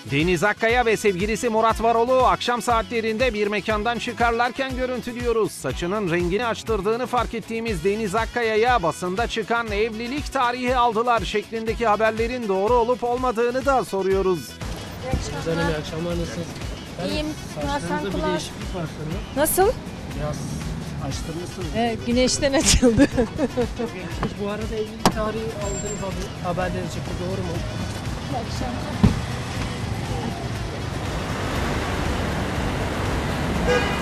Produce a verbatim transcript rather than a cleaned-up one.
Deniz Akkaya ve sevgilisi Murat Varol'u akşam saatlerinde bir mekandan çıkarlarken görüntülüyoruz. Saçının rengini açtırdığını fark ettiğimiz Deniz Akkaya'ya basında çıkan evlilik tarihi aldılar şeklindeki haberlerin doğru olup olmadığını da soruyoruz. Güzel, iyi akşamlar, nasılsınız? İyiyim. Saçlarınızda bir Kulağın- değişiklik var sanırım. Nasıl? Biraz açtırmışsınız. Ee, güneşten açıldı. Siz bu arada evlilik tarihi aldığınız haber, haberleri çıktı, doğru mu? İyi akşamlar.